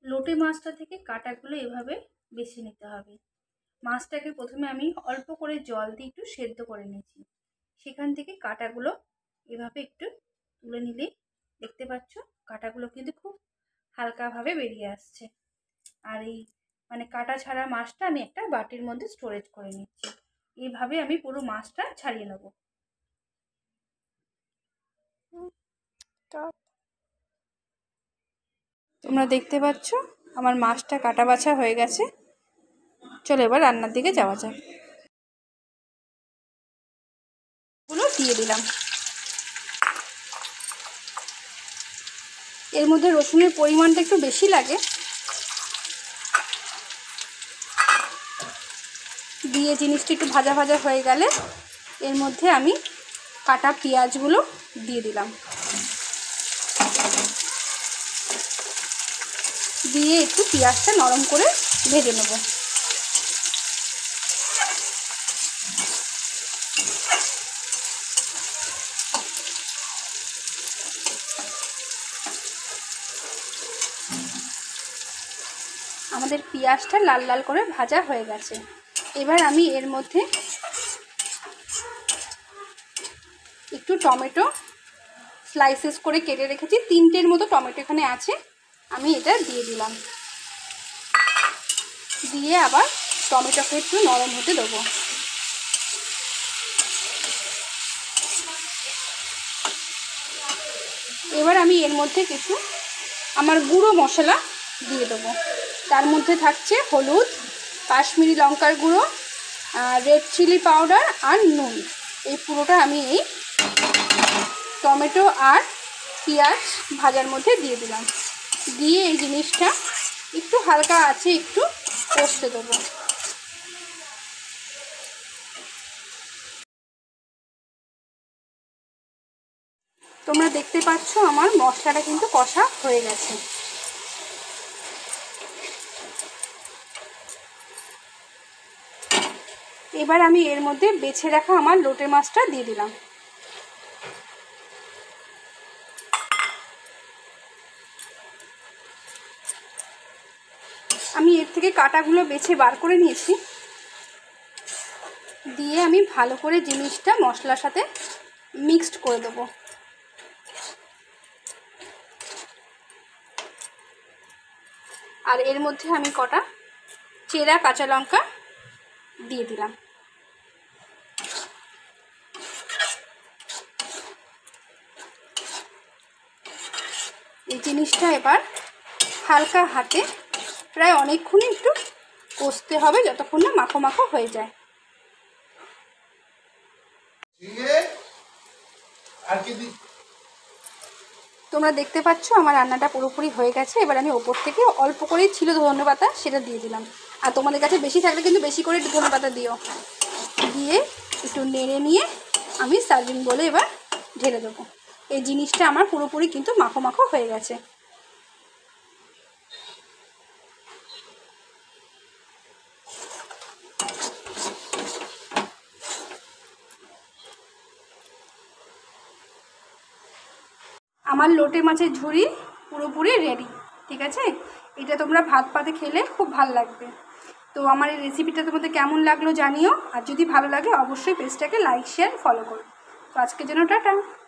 লোটে মাছটা থেকে কাঁটাগুলো এভাবে বেছে নিতে হবে। মাছটাকে প্রথমে আমি অল্প করে জল দিয়ে একটু সেদ্ধ করে নিয়েছি। সেখান থেকে কাঁটাগুলো এভাবে একটু তুলে নিলেই দেখতে পাচ্ছ কাঁটাগুলো কিন্তু খুব হালকাভাবে বেরিয়ে আসছে। আর এই কাঁটা ছাড়া মাছটা আমি একটা বাটির মধ্যে স্টোরেজ করে নিচ্ছি। এইভাবে আমি পুরো মাছটা ছাড়িয়ে নেব। তোমরা দেখতে পাচ্ছ আমার মাছটা কাটা বাছা হয়ে গেছে। চলো এবার রান্নার দিকে যাওয়া যাক। গুলো দিয়ে দিলাম। এর মধ্যে রসুনের পরিমাণটা একটু বেশি লাগে। দিয়ে জিনিসটা একটু ভাজা ভাজা হয়ে গেলে এর মধ্যে আমি কাটা পেঁয়াজগুলো দিয়ে দিলাম। দিয়ে একটু পেঁয়াজটা নরম করে ভেজে নেব। আমাদের পেঁয়াজটা লাল লাল করে ভাজা হয়ে গেছে। এবার আমি এর মধ্যে একটু টমেটো স্লাইসেস করে কেটে রেখেছি, 3টের মতো টমেটো এখানে আছে, আমি এটা দিয়ে দিলাম। দিয়ে আবার টমেটোকে একটু নরম হতে দেবো। এবার আমি এর মধ্যে কিছু আমার গুঁড়ো মশলা দিয়ে দেবো। তার মধ্যে থাকছে হলুদ, কাশ্মীরি লঙ্কার গুঁড়ো, রেড চিলি পাউডার আর নুন। এই পুরোটা আমি এই টমেটো আর পেঁয়াজ ভাজার মধ্যে দিয়ে দিলাম। দিয়ে এই জিনিসটা একটু হালকা আছে একটু কষতে দেবো। তোমরা দেখতে পাচ্ছ আমার মশলাটা কিন্তু কষা হয়ে গেছে। এবার আমি এর মধ্যে বেছে রাখা আমার লোটে মাছটা দিয়ে দিলাম। আমি এর থেকে কাঁটাগুলো বেছে বার করে নিয়েছি। দিয়ে আমি ভালো করে জিনিসটা মশলার সাথে মিক্সড করে দেবো। আর এর মধ্যে আমি কটা চেরা কাঁচা লঙ্কা দিয়ে দিলাম। এই জিনিসটা এবার হালকা হাতে প্রায় অনেকক্ষণই একটু কষতে হবে, যতক্ষণ না মাখো মাখো হয়ে যায়। তোমরা দেখতে পাচ্ছ আমার রান্নাটা পুরোপুরি হয়ে গেছে। এবার আমি ওপর থেকে অল্প করেই ছিল ধনেপাতা, সেটা দিয়ে দিলাম। আর তোমাদের কাছে বেশি থাকলে কিন্তু বেশি করে ধনেপাতা দিও। দিয়ে একটু নেড়ে নিয়ে আমি সার্ভিং বলে এবার ঢেলে দেবো। এই জিনিসটা আমার পুরোপুরি কিন্তু মাখো মাখো হয়ে গেছে। আমার লোটে মাছের ঝুড়ি পুরোপুরি রেডি। ঠিক আছে, এটা তোমরা ভাত পাতে খেলে খুব ভালো লাগবে। তো আমার এই রেসিপিটা তোমাদের কেমন লাগলো জানিও। আর যদি ভালো লাগে অবশ্যই পেজটাকে লাইক শেয়ার ফলো করো। তো আজকের জন্য টাটা।